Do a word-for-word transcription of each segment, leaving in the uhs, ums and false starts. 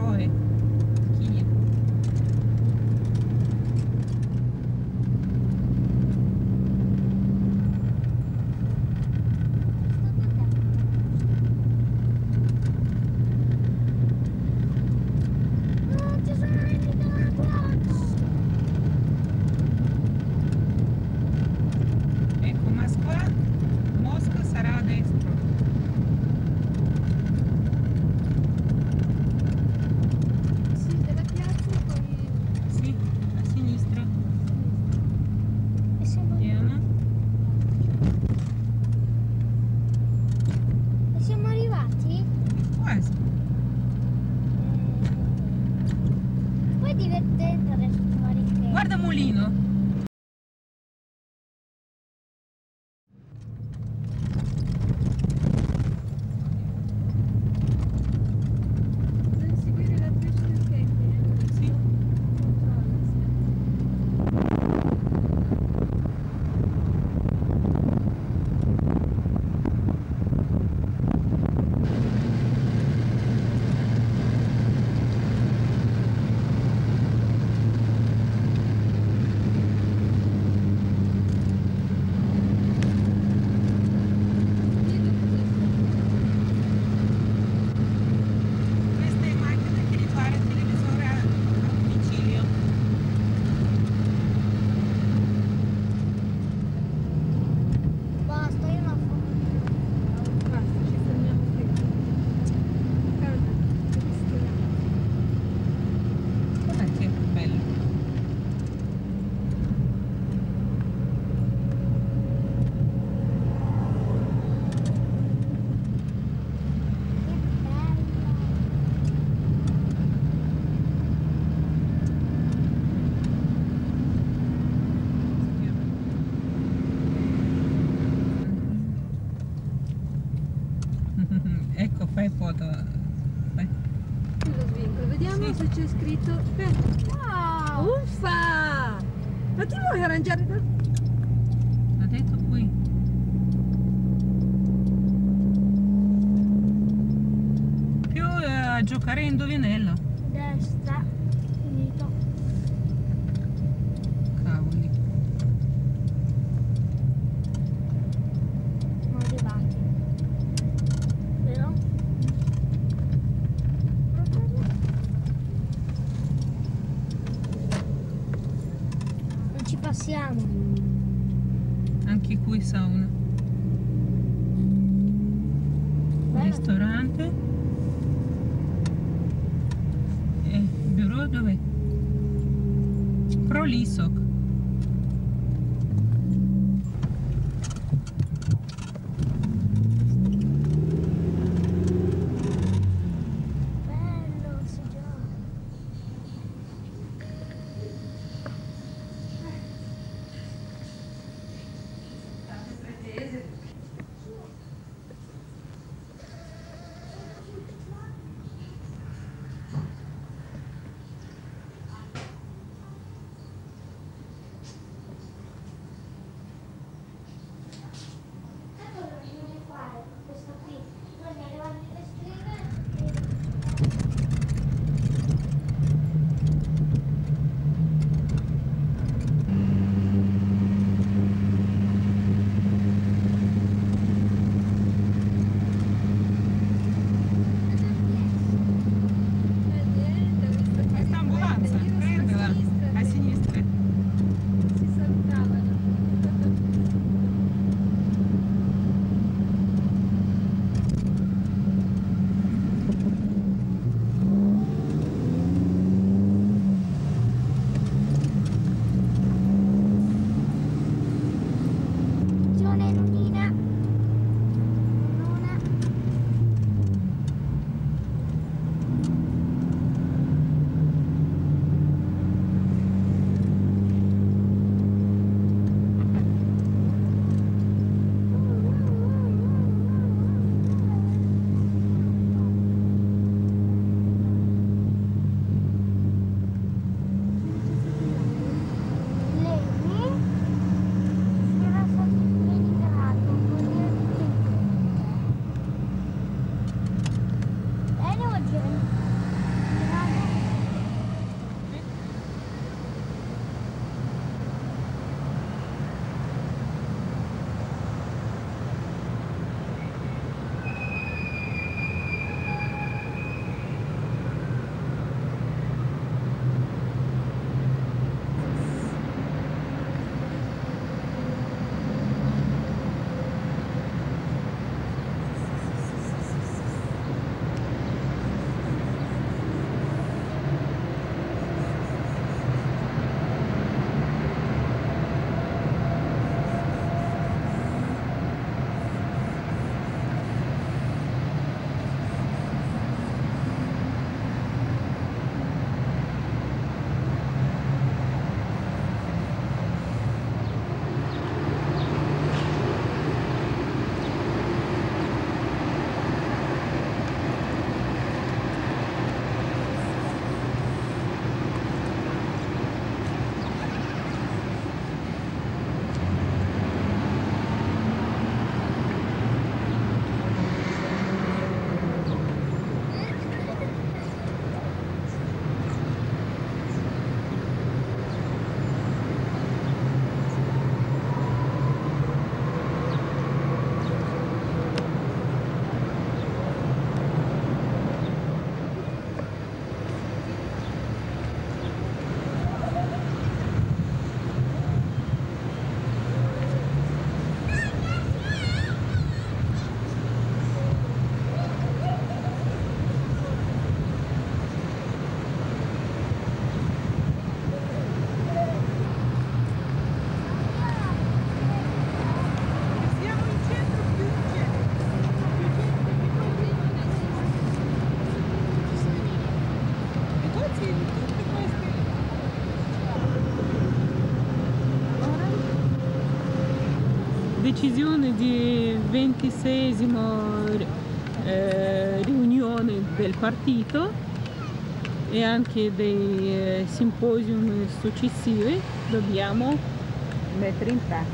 eroe. Chi? Ecco, Moskva, Mosca sarà a destra. Sì, della piazza e poi... Sì, a sinistra. E siamo, Diana. e siamo arrivati? Quasi. Poi è divertente adesso trovare che... Guarda Mulino. Devi seguire la freccia del cammino. Sì. Controlla sempre. Questa è macchina che ripara il televisore a a domicilio. Basta, io non ho Basta, ci fermiamo qui. Calma, respiriamo. Guarda che bello. Ecco, fai foto. Fai. Qui lo svincolo, vediamo Sì. se c'è scritto. Aspetta. Wow! Uffa! Ma ti vuoi arrangiare da... L'ha detto qui. Più eh, a giocare a indovinello. Destra, finito. Cavoli. Siamo arrivati. Vero? Non ci passiamo. Anche qui sauna. Bello. Ristorante. E bureau dov'è? Prolisoc. Bello, si gioca. Questo qui, bisogna levare le stringhe e... Eh, niente, ho visto che Questa ambulanza, io prendila. a sinistra, A sinistra. si salutavano. Attenzione, Lunina. Luna. Lei si era stato in grado. decisione di ventiseiesima eh, riunione del partito e anche dei eh, simposium successivi dobbiamo mettere in pratica.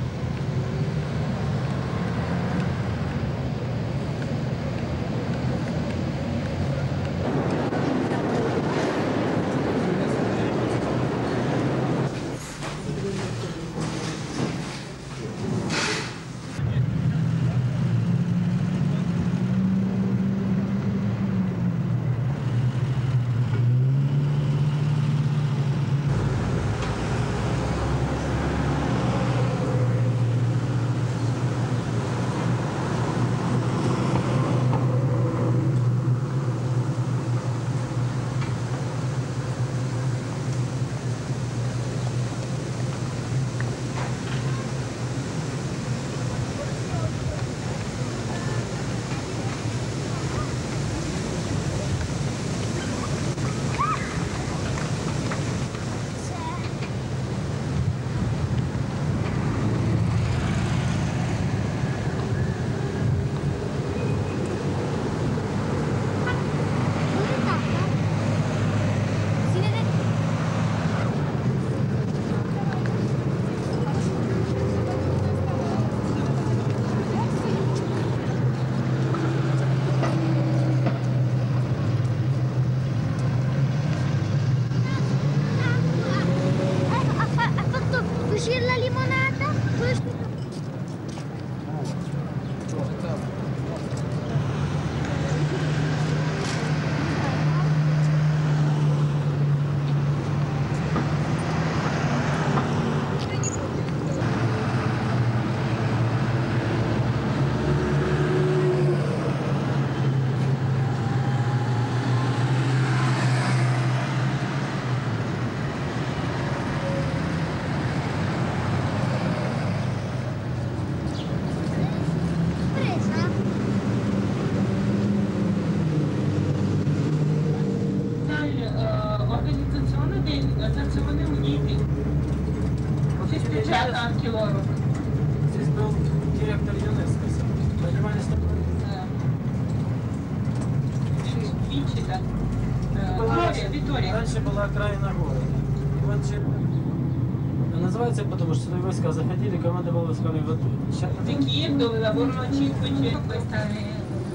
Nazioni Unite, ci spiegate anche loro. Здесь был директор ЮНЕСКО, понимали, что Вичита, Виктория, Виктория. раньше была окраина города. И вот че- называется потому, что сюда войска заходили, команда была войсками в Ату. Di Kiev dove lavorano cinquecento, questa è...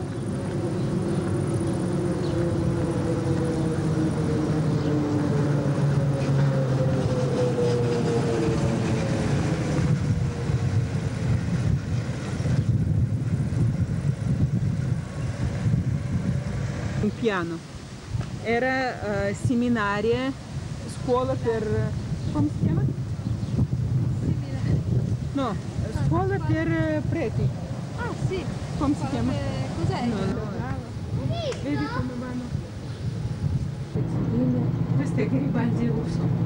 Un piano. Era eh, seminaria, scuola per... come si chiama? No, scuola per eh, preti. Ah sì, Come si chiama? Eh, cos'è? No, no. Vedi come vanno? Questo è Garibaldi russo.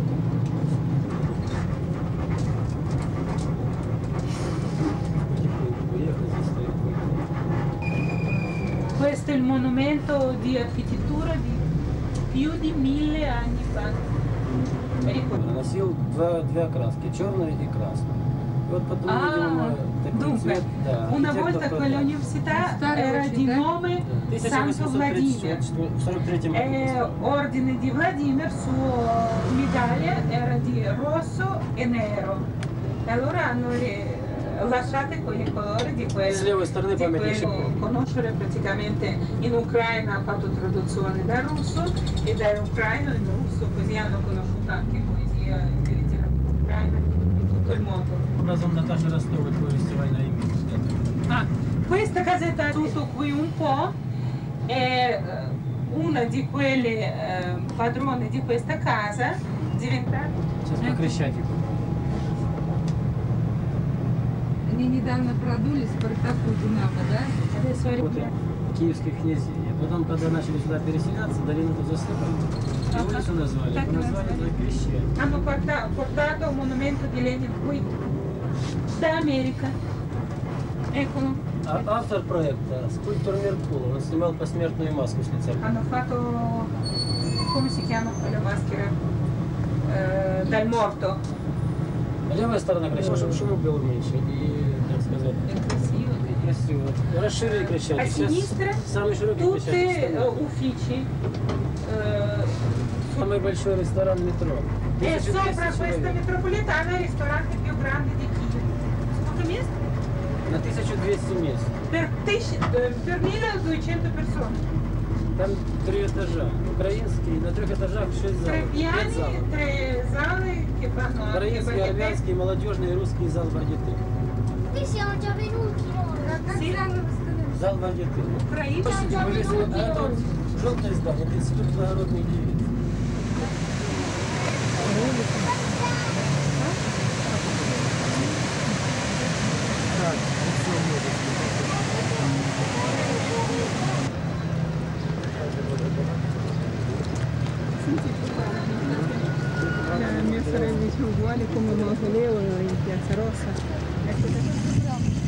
Questo è il monumento di architettura di più di mille anni fa. Носил два, две окраски, черную и красную. И вот потом, видимо, Ah, такой dunque, цвет, да, una архитектор volta продал. quell'università era di nome Santo Vladimir. В сорок третьем году. E ordine di Vladimir, suo medaglia era di rosso e nero. E allora hanno ri- lasciate con i colori di quel, С левой стороны di памятник. quello conoscere praticamente in Ucraina ha fatto traduzione dal russo e dall'ucraino in russo, così hanno conosciuto anche poesia e letteratura ucraina in tutto il mondo. Образом Наташи Ростовой повести «Война и мир». Ah, questa casetta tutto qui un po' è eh, una di quelle eh, padrone di questa casa diventata. Сейчас по Крещатику. Они недавно продули Спартаку Динамо, да? Adesso Вот arriviamo. и киевских князей. А потом, когда начали сюда переселяться, долину тут засыпали. И Ага. улицу назвали. Так и Назвали назвали. за Крещатик. Hanno porta- portato un monumento di Lenin qui da America. Eccolo. А автор проекта скульптор Меркулов. Он снимал посмертную маску с лица. Hanno fatto, come si chiama quella maschera? Eh, dal morto. Левая сторона красивая, чтобы шуму было меньше. И, так Расшири a Крещатик. sinistra Самый широкий tutti Крещатик. eh, uffici. eh, Самый большой ресторан метро. E тысяча sopra двести questa человек. metropolitana è il ristorante più grande di Kiev. Сколько мест? На тысячу двести мест. Per, тысяч- eh, per milleduecento persone. Там три этажа. Украинский, на трех этажах шесть Tre залов. Пять piani, залов. tre sale che fanno anche Украинский, banquetti. армянский, молодежный и русский зал Вардиты. Qui siamo già venuti noi. Sì, Зал Вардиты. Ucraina. Слушайте, мы везли- а это вот желтое здание, это институт благородных девиц. La mia sorella dice uguale come il mausoleo in Piazza Rossa. Ecco,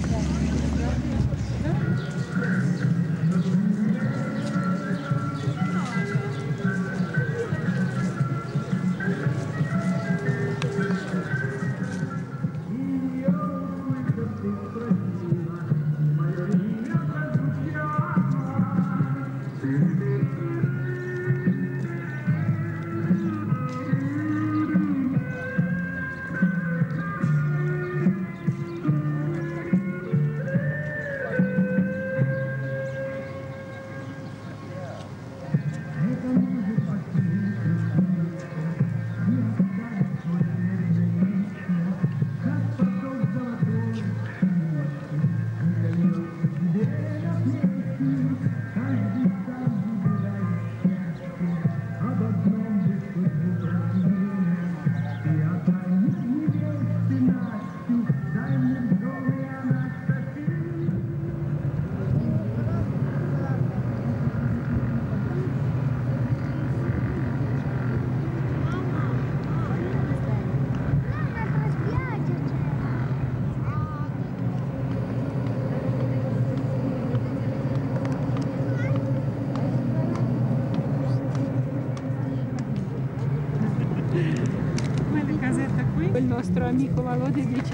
quella casetta qui, il nostro amico Valodi dice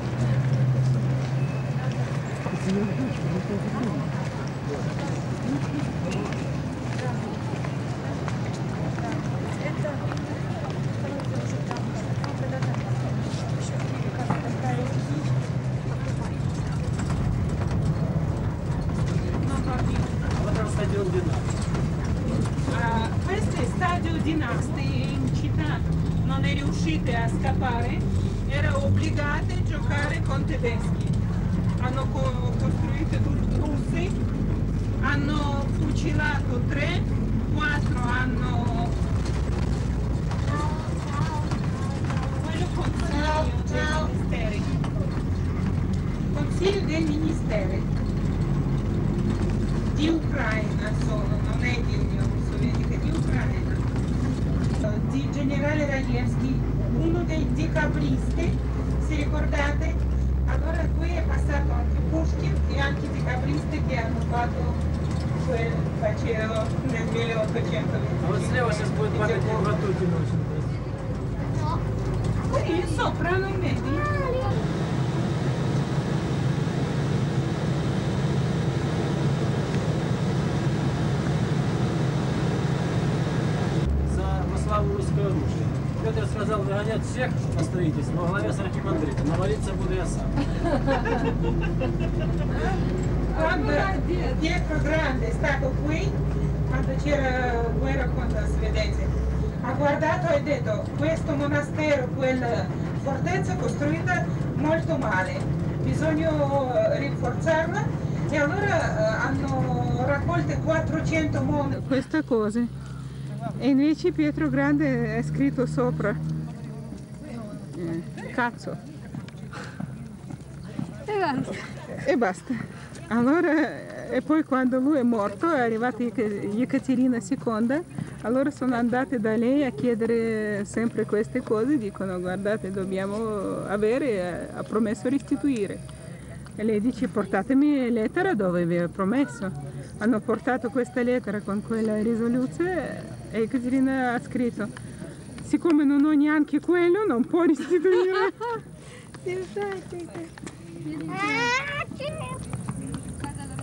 Вот там стадион Динамо. Ah, questo è stadio Dinasti in città, non è riuscite a scappare, erano obbligate a giocare con tedeschi. Hanno co- costruito tutti russi, hanno fucilato tre, quattro hanno quello consiglio dei ministeri. Consiglio dei ministeri di Ucraina solo, non è di Unione Sovietica, di Ucraina. Di generale Ranievski, uno dei decabristi, se ricordate, allora qui è passato anche Pushkin e anche i decabristi che hanno fatto quel facevano nel milleottocentoventicinque. А вот слева сейчас будет памятник Ватутину очень красивый. Qui sopra non vedi? За во славу русского оружия. Петр сказал выгонять всех на строительство, но во главе с архимандрита. Но молиться буду я сам. Quando Pietro Grande è stato qui, quando c'era guerra con la Svedese, ha guardato e ha detto questo monastero, quella fortezza costruita molto male, bisogna rinforzarla e allora hanno raccolto quattrocento monete. queste cose. E invece Pietro Grande è scritto sopra. Eh, cazzo. E basta. Allora, e poi quando lui è morto, è arrivata Ekaterina seconda, allora sono andate da lei a chiedere sempre queste cose, dicono guardate dobbiamo avere, ha promesso restituire. E lei dice portatemi lettera dove vi ho promesso. Hanno portato questa lettera con quella risoluzione e Ekaterina ha scritto siccome non ho neanche quello non può restituire. Ah, c'è.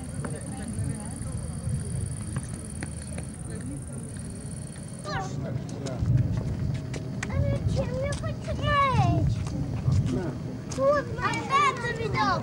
Я хочу меч. Опять завидел.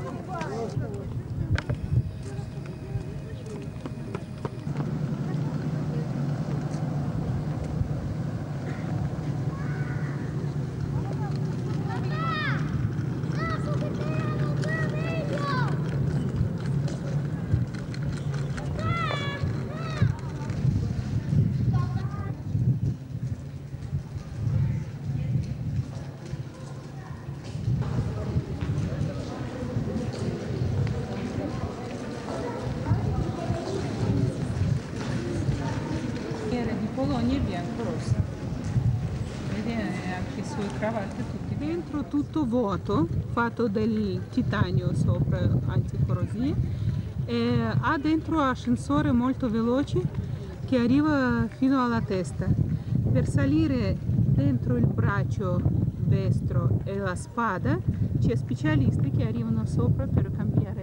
Di Polonia e bianco rosso. Vedi anche sue cravatte tutti. Dentro tutto vuoto, fatto del titanio sopra, anticorrosivo. E ha dentro ascensore molto veloce che arriva fino alla testa. Per salire dentro il braccio destro e la spada c'è specialisti che arrivano sopra per cambiare.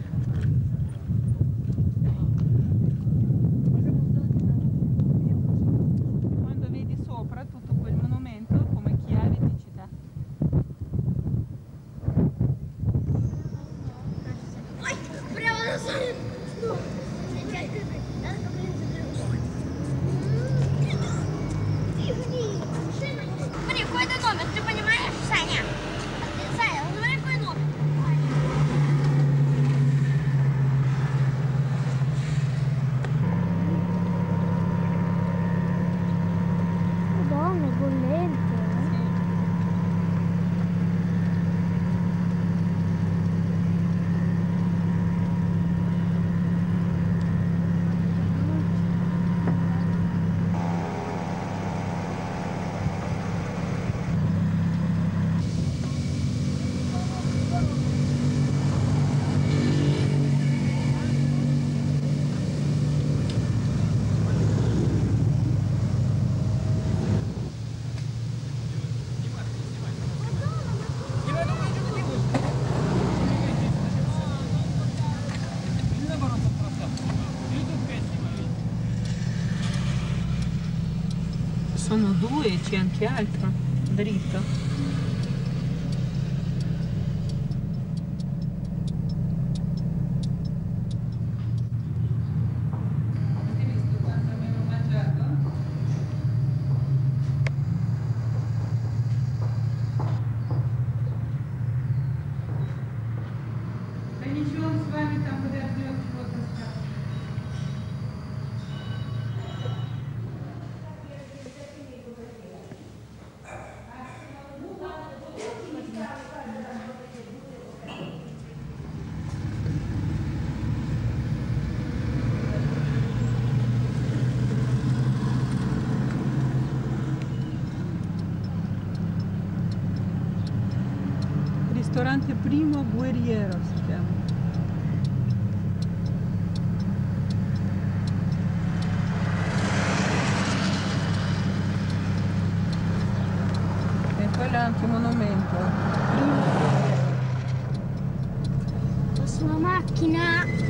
Смотри, какой-то номер, ты понимаешь, Саня? Саня, смотри, какой номер. Madonna, è bollente. Sono due e c'è anche altro, dritto. Avete visto quanto abbiamo mangiato? Да ничего, он с вами там подождет, чего-то скажет. Ristorante Primo Guerriero si chiama. E quello è anche un monumento. Primo Guerriero. La sua macchina.